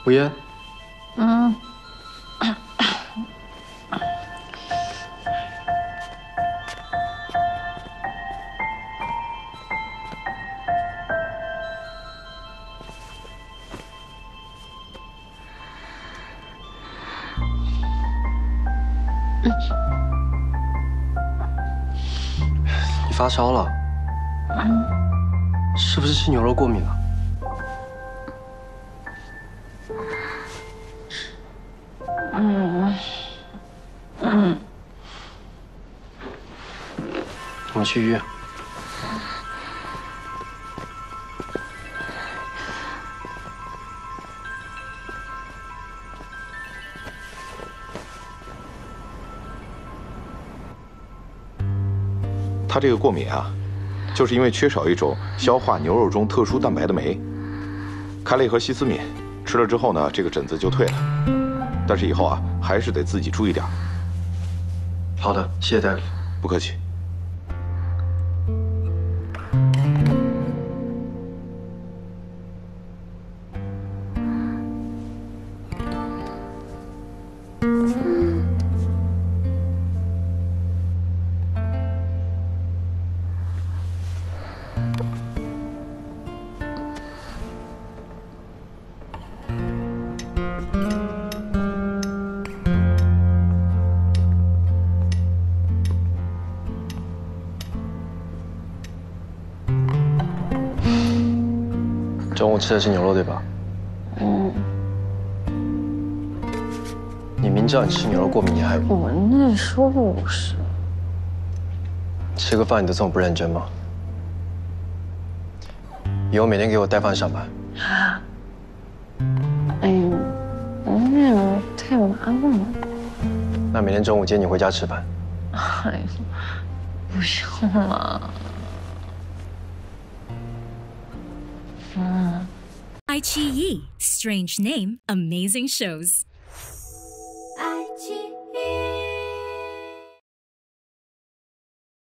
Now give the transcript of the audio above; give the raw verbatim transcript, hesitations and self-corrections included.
吴嫣。 嗯。 你发烧了？嗯。是不是吃牛肉过敏了？ 嗯嗯， 我们去医院。 他这个过敏啊，就是因为缺少一种消化牛肉中特殊蛋白的酶。开了一盒西斯敏，吃了之后呢，这个疹子就退了。 但是以后啊，还是得自己注意点。 好的，谢谢大夫。 不客气。 中午吃的是牛肉对吧？ 嗯。 你明知道你吃牛肉过敏，你还…… 我那说不是。 吃个饭你都这么不认真吗？以后每天给我带饭上班。 啊？哎呦，那样太麻烦了。 那每天中午接你回家吃饭。 哎呦，不用了。 iQIYI, strange name, amazing shows.